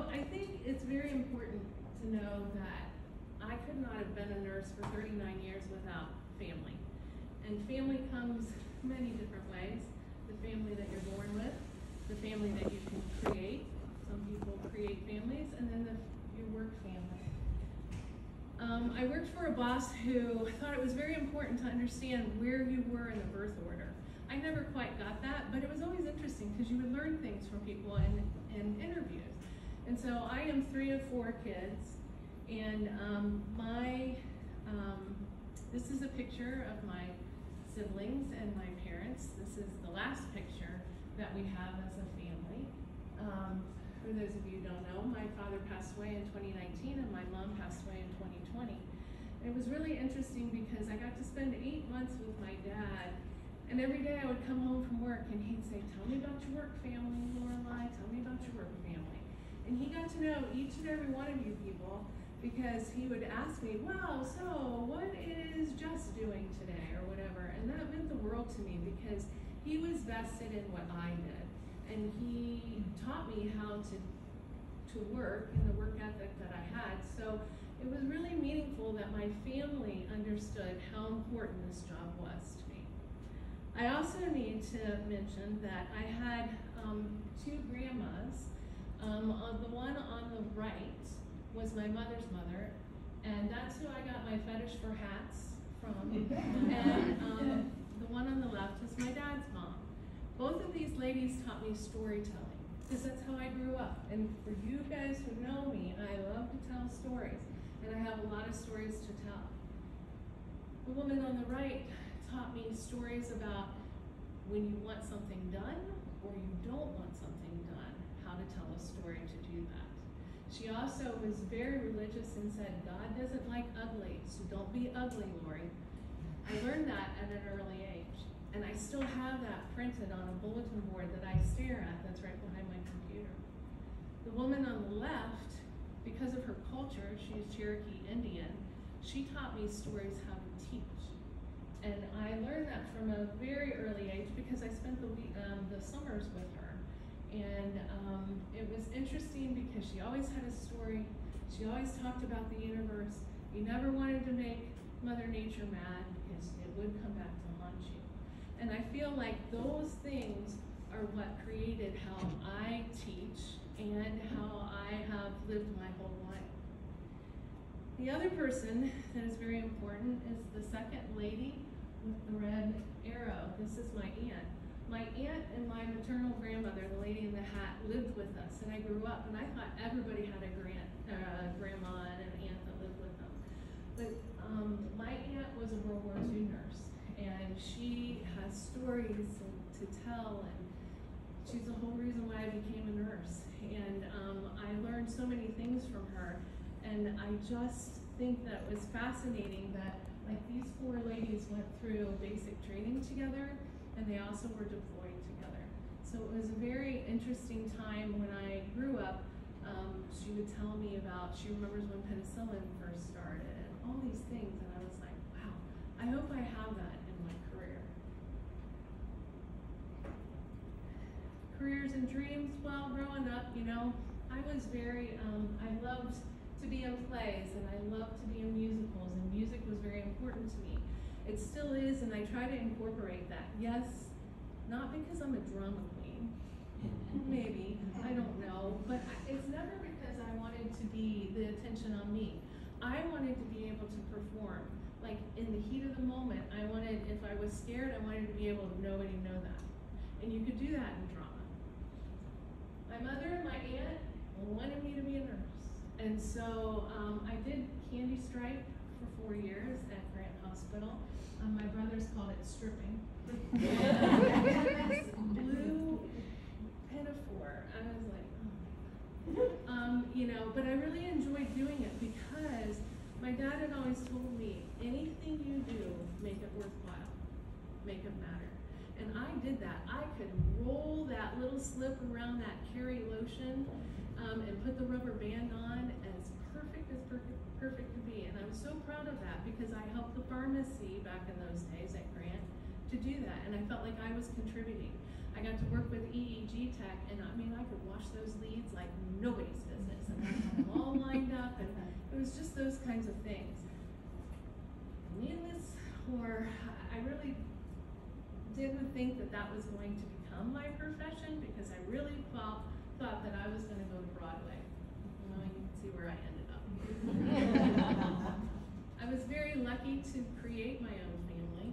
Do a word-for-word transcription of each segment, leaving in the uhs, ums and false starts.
I think it's very important to know that I could not have been a nurse for thirty-nine years without family. And family comes many different ways. The family that you're born with, the family that you can create. Some people create families, and then the, your work family. Um, I worked for a boss who thought it was very important to understand where you were in the birth order. I never quite got that, but it was always interesting because you would learn things from people in, in interviews. And so I am three of four kids, and um, my, um, this is a picture of my siblings and my parents. This is the last picture that we have as a family. Um, for those of you who don't know, my father passed away in twenty nineteen and my mom passed away in twenty twenty. And it was really interesting because I got to spend eight months with my dad, and every day I would come home from work and he'd say, tell me about your work family, Lorelei, tell me about your work family. And he got to know each and every one of you people because he would ask me, well, so what is Jess doing today or whatever? And that meant the world to me because he was vested in what I did. And he taught me how to, to work and the work ethic that I had. So it was really meaningful that my family understood how important this job was to me. I also need to mention that I had um, two grandmas. Um, on the one on the right was my mother's mother, and that's who I got my fetish for hats from. And um, the one on the left is my dad's mom. Both of these ladies taught me storytelling, because that's how I grew up. And for you guys who know me, I love to tell stories, and I have a lot of stories to tell. The woman on the right taught me stories about when you want something done or you don't want something done, how to tell a story to do that. She also was very religious and said, God doesn't like ugly, so don't be ugly, Lori. I learned that at an early age, and I still have that printed on a bulletin board that I stare at that's right behind my computer. The woman on the left, because of her culture, she's Cherokee Indian, she taught me stories how to teach. And I learned that from a very early age because I spent the week, um, the summers with her. And um, it was interesting because she always had a story. She always talked about the universe. You never wanted to make Mother Nature mad because it would come back to haunt you. And I feel like those things are what created how I teach and how I have lived my whole life. The other person that is very important is the second lady with the red arrow. This is my aunt. My aunt and my maternal grandmother, the lady in the hat, lived with us, and I grew up, and I thought everybody had a grand, uh, grandma and an aunt that lived with them. But um, my aunt was a World War Two nurse, and she has stories to tell, and she's the whole reason why I became a nurse. And um, I learned so many things from her, and I just think that was fascinating that like these four ladies went through basic training together, and they also were deployed together. So it was a very interesting time when I grew up. Um, she would tell me about, she remembers when penicillin first started and all these things, and I was like, wow, I hope I have that in my career. Careers and dreams, well, growing up, you know, I was very, um, I loved to be in plays, and I loved to be in musicals, and music was very important to me. It still is, and I try to incorporate that. Yes, not because I'm a drama queen, maybe, I don't know, but it's never because I wanted to be the attention on me. I wanted to be able to perform, like in the heat of the moment. I wanted, if I was scared, I wanted to be able to nobody know that. And you could do that in drama. My mother and my aunt wanted me to be a nurse. And so um, I did Candy Stripe for four years at Grant Hospital. Um, my brothers called it stripping. Blue pinafore. I was like, oh. Um, you know, but I really enjoyed doing it because my dad had always told me, anything you do, make it worthwhile, make it matter. And I did that. I could roll that little slip around that Carrie lotion um, and put the rubber band on as perfect as perfect, perfect could be. And I'm so proud of that because I helped the pharmacy back in those days at Grant to do that. And I felt like I was contributing. I got to work with E E G Tech, and I mean, I could wash those leads like nobody's business. was just those kinds of things. Needless, or I really didn't think that that was going to become my profession, because I really thought, thought that I was going to go to Broadway. Well, you can see where I ended up. I was very lucky to create my own family.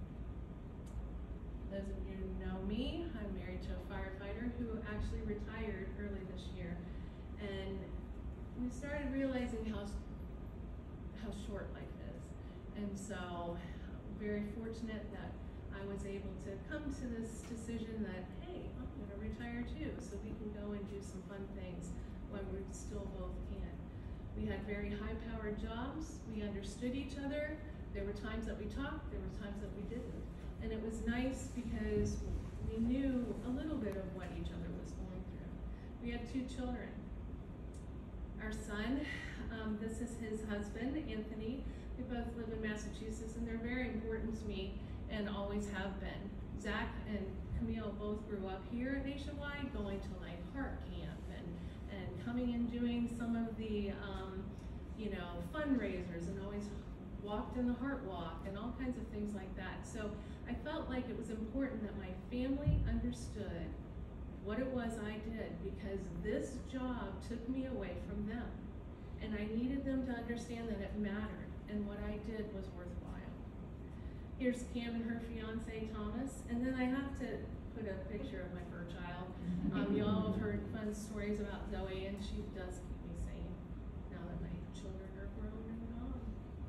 Those of you who know me, I'm married to a firefighter who actually retired early this year. And we started realizing how, how short life is. And so, I'm very fortunate that I was able to come to this decision that, hey, I'm gonna retire too, so we can go and do some fun things when we still both can. We had very high-powered jobs, we understood each other, there were times that we talked, there were times that we didn't. And it was nice because we knew a little bit of what each other was going through. We had two children. Our son, um, this is his husband, Anthony. We both live in Massachusetts, and they're very important to me and always have been. Zach and Camille both grew up here at Nationwide, going to like Heart Camp and, and coming and doing some of the, um, you know, fundraisers, and always walked in the Heart Walk and all kinds of things like that. So I felt like it was important that my family understood what it was I did, because this job took me away from them. And I needed them to understand that it mattered and what I did was worthwhile. Here's Cam and her fiance, Thomas. And then I have to put a picture of my fur child. Um, you all have heard fun stories about Zoe, and she does keep me sane now that my children are grown and gone.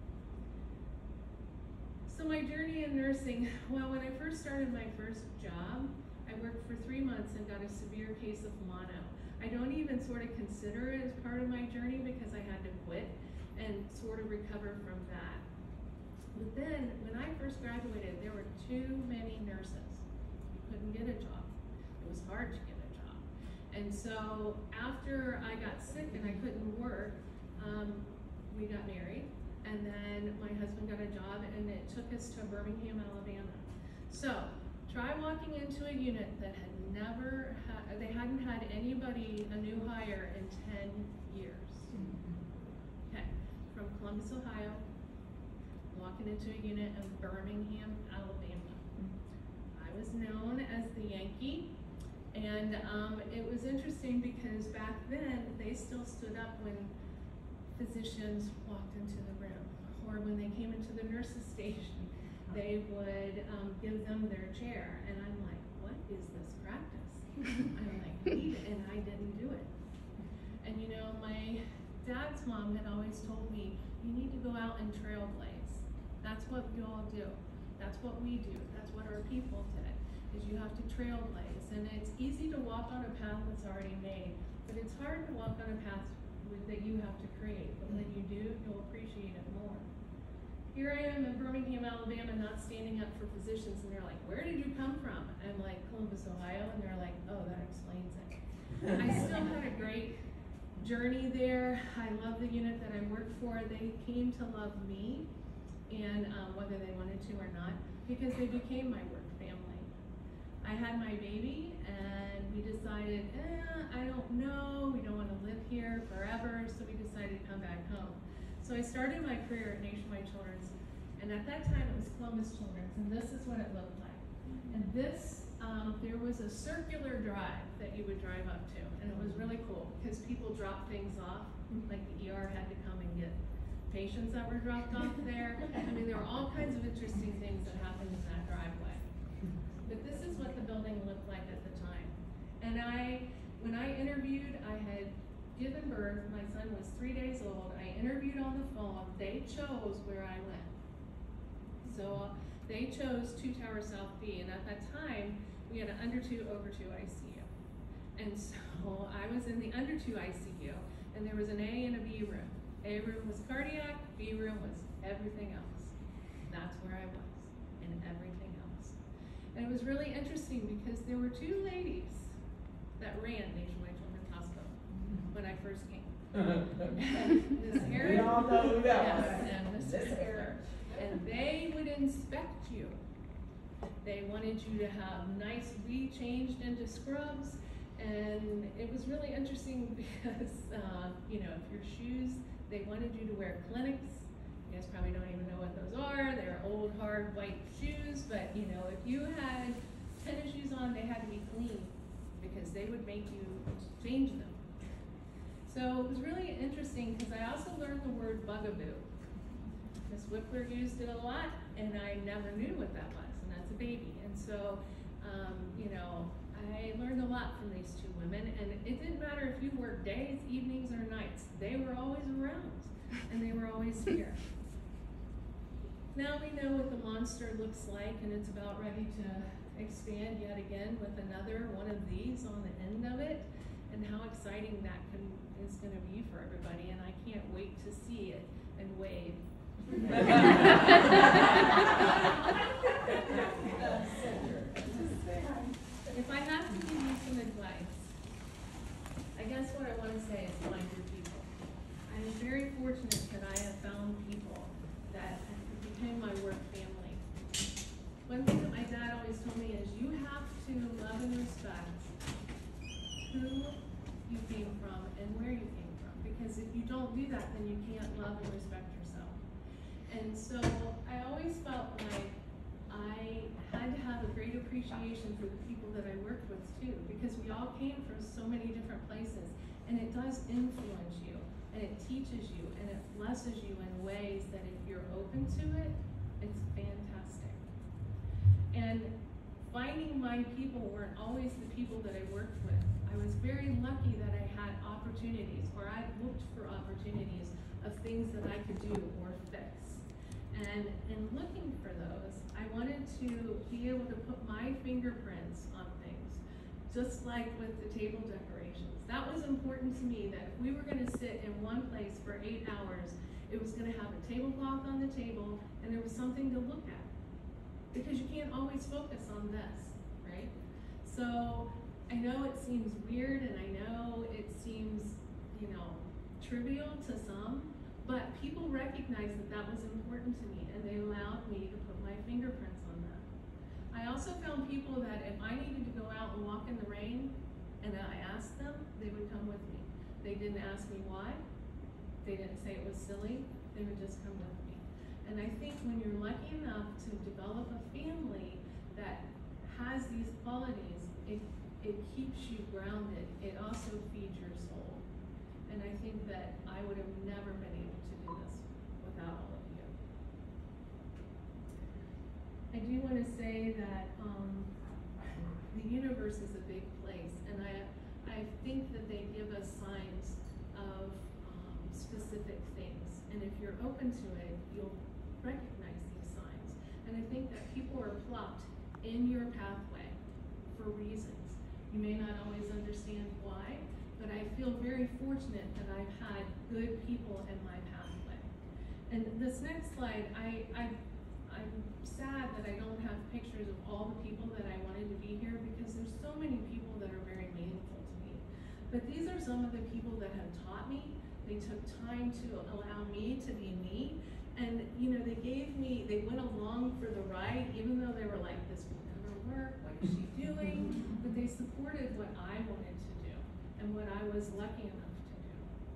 So my journey in nursing, well, when I first started my first job, I worked for three months and got a severe case of mono. I don't even sort of consider it as part of my journey, because I had to quit and sort of recover from that. But then, when I first graduated, there were too many nurses. You couldn't get a job. It was hard to get a job. And so, after I got sick and I couldn't work, um, we got married. And then my husband got a job, and it took us to Birmingham, Alabama. So, try walking into a unit that had never had, they hadn't had anybody, a new hire, in ten years. Okay, from Columbus, Ohio, walking into a unit in Birmingham, Alabama. I was known as the Yankee, and um, it was interesting because back then, they still stood up when physicians walked into the room, or when they came into the nurses' station. They would um, give them their chair, and I'm like, what is this practice? I'm like, leave it, and I didn't do it. And you know, my dad's mom had always told me, you need to go out and trailblaze. That's what you all do. That's what we do. That's what our people did, is you have to trailblaze. And it's easy to walk on a path that's already made, but it's hard to walk on a path with, that you have to create. But when you do, you'll appreciate it more. Here I am in Birmingham, Alabama, not standing up for physicians, and they're like, where did you come from? I'm like, Columbus, Ohio, and they're like, oh, that explains it. I still had a great journey there. I love the unit that I worked for. They came to love me, and um, whether they wanted to or not, because they became my work family. I had my baby, and we decided, eh, I don't know, we don't want to live here forever, so we decided to come back home. So I started my career at Nationwide Children's, and at that time it was Columbus Children's, and this is what it looked like. And this, um, there was a circular drive that you would drive up to, and it was really cool, because people dropped things off, like the E R had to come and get patients that were dropped off there. I mean, there were all kinds of interesting things that happened in that driveway. But this is what the building looked like at the time. And I, when I interviewed, I had given birth, my son was three days old, I interviewed on the phone, they chose where I went. So uh, they chose Two Tower South B, and at that time, we had an under two, over two I C U. And so I was in the under two I C U, and there was an A and a B room. A room was cardiac, B room was everything else. That's where I was, and everything else. And it was really interesting because there were two ladies that ran Nationwide Children's Hospital when I first came. Miss Erin, we all know who that yes, was. and Miss Erin. And they would inspect you. They wanted you to have nice, we changed into scrubs, and it was really interesting because, uh, you know, if your shoes They wanted you to wear clinics. You guys probably don't even know what those are. They're old, hard, white shoes, but you know, if you had tennis shoes on, they had to be clean because they would make you change them. So it was really interesting because I also learned the word bugaboo. Miss Whippler used it a lot, and I never knew what that was, and that's a baby. And so, um, you know, I learned a lot from these two women, and it didn't matter if you worked days, evenings, or nights. They were always around, and they were always here. Now we know what the monster looks like, and it's about ready to expand yet again with another one of these on the end of it, and how exciting that can, is going to be for everybody, and I can't wait to see it and wave. If I have to give you some advice, I guess what I want to say is find your people. I'm very fortunate that I have found people that became my work family. One thing that my dad always told me is you have to love and respect who you came from and where you came from. Because if you don't do that, then you can't love and respect yourself. And so I always felt like I had to have a great appreciation for the people that I worked with too, because we all came from so many different places, and it does influence you, and it teaches you, and it blesses you in ways that if you're open to it, it's fantastic. And finding my people weren't always the people that I worked with. I was very lucky that I had opportunities, or I looked for opportunities of things that I could do or fix. And in looking for those, I wanted to be able to put my fingerprints on things, just like with the table decorations. That was important to me, that if we were going to sit in one place for eight hours, it was going to have a tablecloth on the table, and there was something to look at. Because you can't always focus on this, right? So I know it seems weird, and I know it seems, you know, trivial to some, but people recognized that that was important to me, and they allowed me to put my fingerprints on that. I also found people that if I needed to go out and walk in the rain, and I asked them, they would come with me. They didn't ask me why. They didn't say it was silly. They would just come with me. And I think when you're lucky enough to develop a family that has these qualities, it, it keeps you grounded. It also feeds your soul. And I think that I would have never been able to do this without all of you. I do want to say that um, the universe is a big place, and I, I think that they give us signs of um, specific things. And if you're open to it, you'll recognize these signs. And I think that people are plopped in your pathway for reasons. You may not always understand why, but I feel very fortunate that I've had good people in my pathway. And this next slide, I, I, I'm sad that I don't have pictures of all the people that I wanted to be here, because there's so many people that are very meaningful to me. But these are some of the people that have taught me. They took time to allow me to be me. And you know, they gave me, they went along for the ride, even though they were like, this will never work, what is she doing? But they supported what I wanted to do and what I was lucky enough to do.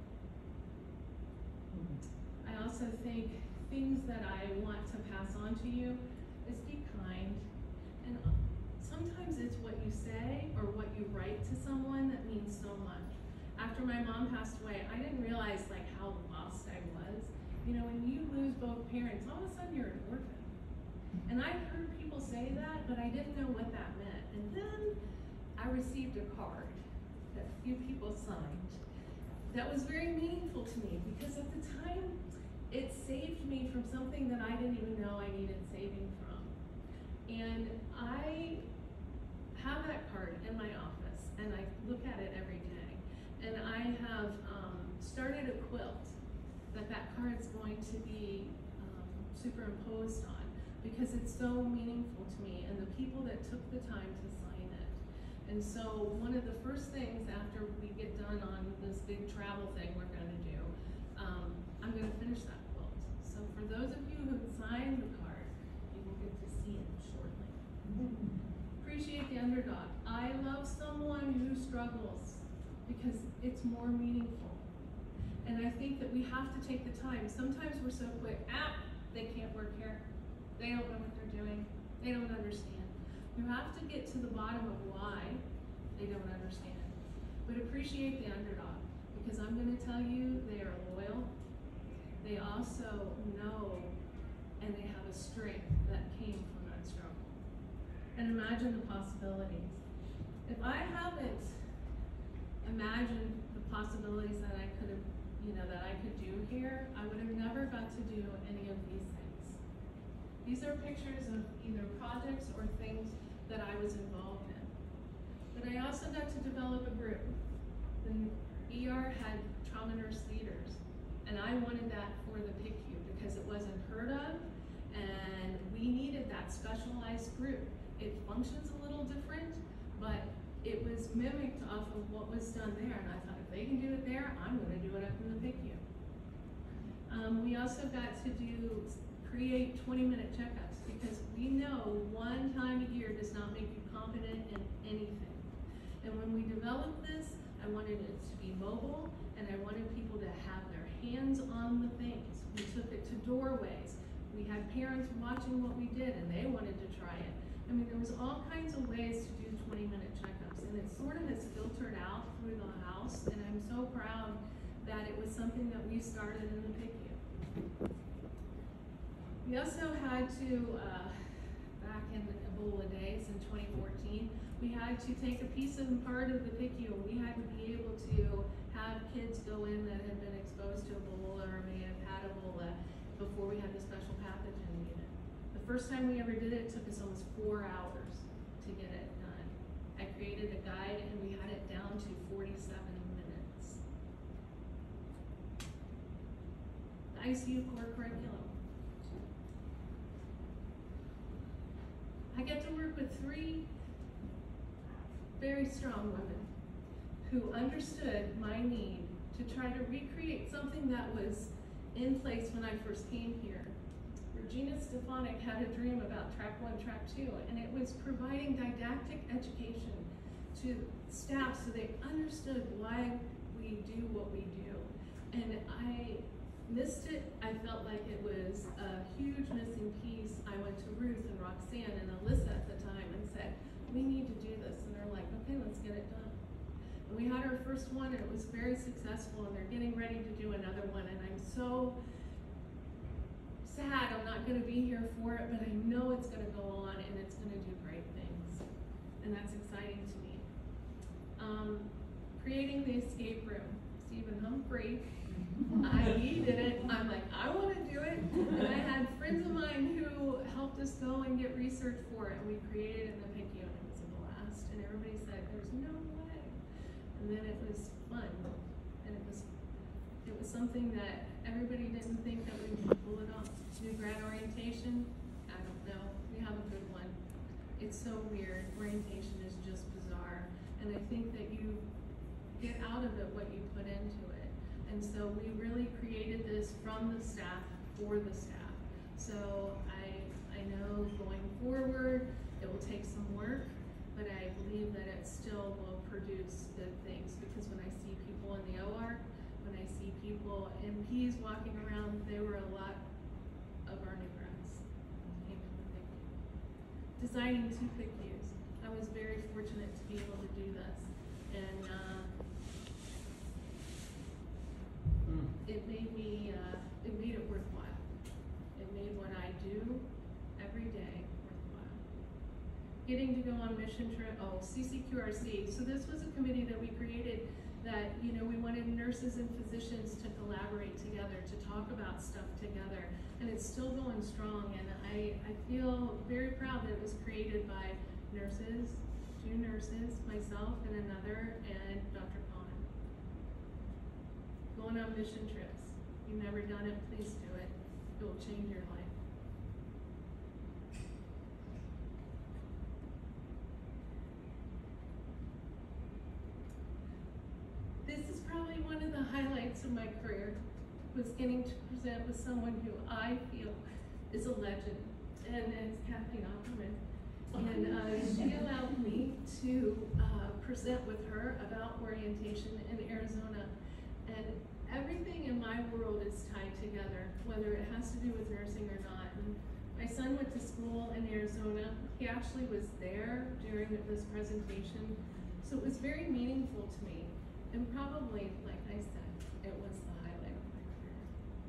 I also think things that I want to pass on to you is be kind. And sometimes it's what you say or what you write to someone that means so much. After my mom passed away, I didn't realize like how lost I was. You know, when you lose both parents, all of a sudden you're an orphan. And I heard people say that, but I didn't know what that meant. And then I received a card that a few people signed that was very meaningful to me, because at the time, it saved me from something that I didn't even know I needed saving from. And I have that card in my office, and I look at it every day. And I have um, started a quilt that that card's going to be um, superimposed on, because it's so meaningful to me and the people that took the time to sign it. And so one of the first things after we get done on this big travel thing we're going to do, um, I'm going to finish that quilt. So for those of you who signed the card, you will get to see it shortly. Appreciate the underdog. I love someone who struggles, because it's more meaningful. And I think that we have to take the time. Sometimes we're so quick, ah, they can't work here. They don't know what they're doing. They don't understand. You have to get to the bottom of why they don't understand. But appreciate the underdog, because I'm going to tell you, they are loyal. They also know, and they have a strength that came from that struggle. And imagine the possibilities. If I haven't imagined the possibilities that I could have, you know, that I could do here, I would have never got to do any of these things. These are pictures of either projects or things that I was involved in. But I also got to develop a group. The E R had trauma nurse leaders, and I wanted that for the P I C U because it wasn't heard of, and we needed that specialized group. It functions a little different, but it was mimicked off of what was done there, and I thought, if they can do it there, I'm gonna do it up in the P I C U. Um, we also got to do, create twenty minute checkups, because we know one time a year does not make you competent in anything. And when we developed this, I wanted it to be mobile, and I wanted people to have their hands on the things. We took it to doorways. We had parents watching what we did, and they wanted to try it. I mean, there was all kinds of ways to do twenty minute checkups, and it sort of has filtered out through the house, and I'm so proud that it was something that we started in the P I C U. We also had to, uh, back in Ebola days in twenty fourteen, we had to take a piece of part of the P I C U, and we had to be able to have kids go in that had been exposed to Ebola or may have had Ebola before we had the special pathogen unit. The first time we ever did it, it took us almost four hours to get it done. I created a guide, and we had it down to forty-seven minutes. The I C U core curriculum. I get to work with three very strong women who understood my need to try to recreate something that was in place when I first came here. Regina Stefanik had a dream about track one, track two, and it was providing didactic education to staff so they understood why we do what we do. And I missed it. I felt like it was a huge missing piece. I went to Ruth and Roxanne and Alyssa at the time and said, we need to do this. And they're like, okay, let's get it done. And we had our first one, and it was very successful, and they're getting ready to do another one. And I'm so sad I'm not going to be here for it, but I know it's going to go on, and it's going to do great things. And that's exciting to me. Um, creating the escape room. Stephen Humphrey, I needed it. I'm like, I want to do it. And I had friends of mine who helped us go and get research for it, and we created it in the P I C U, and it was a blast. And everybody said, there's no way. And then it was fun, and it was it was something that everybody didn't think that we would pull it off. New grad orientation, I don't know. We have a good one. It's so weird. Orientation is just bizarre, and I think that you get out of it what you put into it. And so we really created this from the staff for the staff. So I I know going forward it will take some work, but I believe that it still will produce good things, because when I see people in the O R, when I see people, M Ps walking around, they were a lot of our new grads came from the P I C U. Designing two P I C Us. I was very fortunate to be able to do this. And uh, mm. it made me, uh, it made it worthwhile. It made what I do every day worthwhile. Getting to go on mission trip, oh, C C Q R C. So this was a committee that we created that, you know, we wanted nurses and physicians to collaborate together, to talk about stuff together. And it's still going strong, and I, I feel very proud that it was created by nurses, two nurses, myself and another, and Doctor Khan. Going on mission trips. If you've never done it, please do it. It will change your life. This is probably one of the highlights of my career, was getting to present with someone who I feel is a legend, and it's Kathleen Opperman. And uh, she allowed me to uh, present with her about orientation in Arizona. And everything world is tied together, whether it has to do with nursing or not. And my son went to school in Arizona. He actually was there during this presentation, so it was very meaningful to me. And probably, like I said, it was the highlight of my career.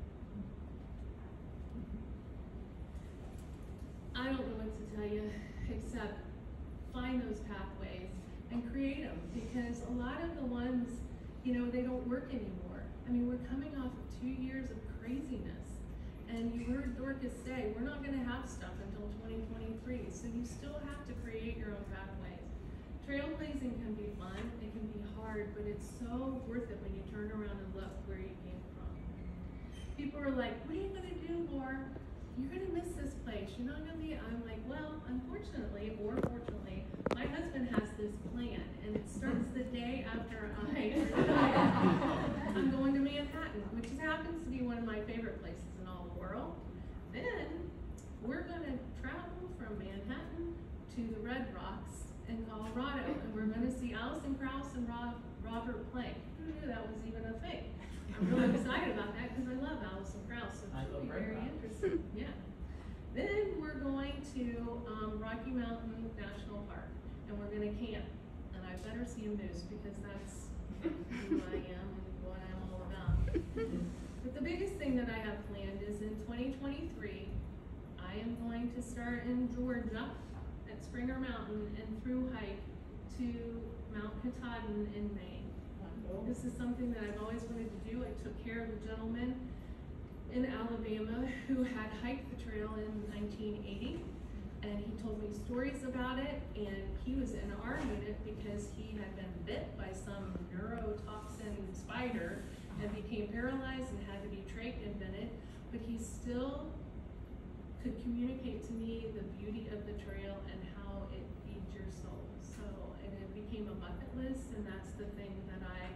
I don't know what to tell you, except find those pathways and create them, because a lot of the ones, you know, they don't work anymore. I mean, we're coming off of two years of craziness, and you heard Dorcas say, we're not gonna have stuff until twenty twenty-three, so you still have to create your own pathways. Trailblazing can be fun, it can be hard, but it's so worth it when you turn around and look where you came from. People are like, what are you gonna do, Laura? You're gonna miss this place, you're not gonna be, I'm like, well, unfortunately, or fortunately, my husband has this plan, and it starts the day after I retire. I'm going to Manhattan, which happens to be one of my favorite places in all the world. Then, we're gonna travel from Manhattan to the Red Rocks in Colorado, and we're gonna see Alison Krauss and Rob, Robert Plank. Who knew that was even a thing? I'm really excited about that because I love Alison Krauss, so it should be very interesting. Yeah. Then we're going to um, Rocky Mountain National Park, and we're gonna camp. And I better see a moose because that's who I am and what I'm all about. But the biggest thing that I have planned is in twenty twenty-three, I am going to start in Georgia at Springer Mountain and through hike to Mount Katahdin in Maine. This is something that I've always wanted to do. I took care of a gentleman in Alabama who had hiked the trail in nineteen eighty, and he told me stories about it, and he was in our unit because he had been bit by some neurotoxin spider and became paralyzed and had to be trach invented, but he still could communicate to me the beauty of the trail and how it feeds your soul. So, and it became a bucket list, and that's the thing that I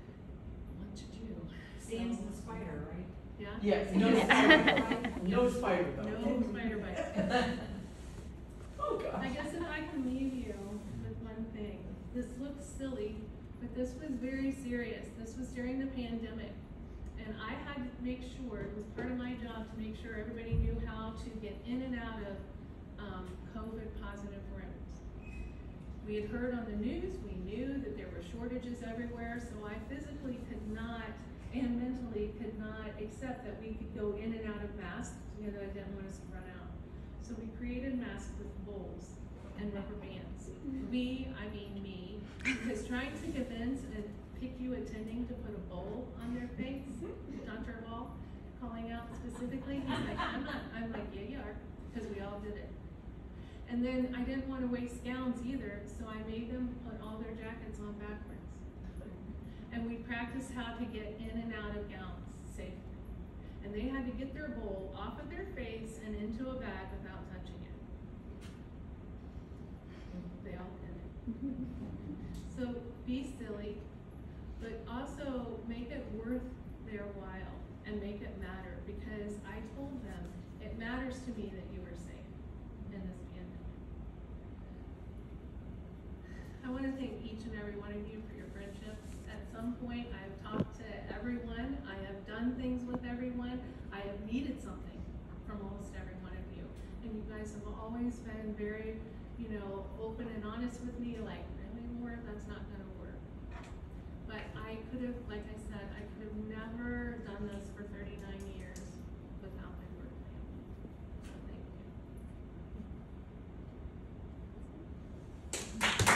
want to do. Sam's So, the spider, right? yeah? Yes, no spider bite. No spider though. No spider bite. Oh gosh. I guess if I can leave you with one thing, this looks silly, but this was very serious. This was during the pandemic. And I had to make sure, it was part of my job to make sure everybody knew how to get in and out of um, COVID positive rooms. We had heard on the news, we knew that there were shortages everywhere, so I physically could not and mentally could not accept that we could go in and out of masks because I didn't want us to run out. So we created masks with bowls and rubber bands. We, I mean me, because trying to convince and pick you attending to put a bowl on their face, Doctor Hall calling out specifically, he's like, I'm not, I'm like, yeah, you are, because we all did it. And then I didn't want to waste gowns either, so I made them put all their jackets on backwards. And we practiced how to get in and out of gowns safely. And they had to get their bowl off of their face and into a bag without touching it. They all did it. So be silly, but also make it worth their while and make it matter, because I told them it matters to me that you are safe in this pandemic. I want to thank each and every one of you for your friendships. At some point, I have talked to everyone. I have done things with everyone. I have needed something from almost every one of you. And you guys have always been very, you know, open and honest with me, like, really, Laura, that's not going to work. But I could have, like I said, I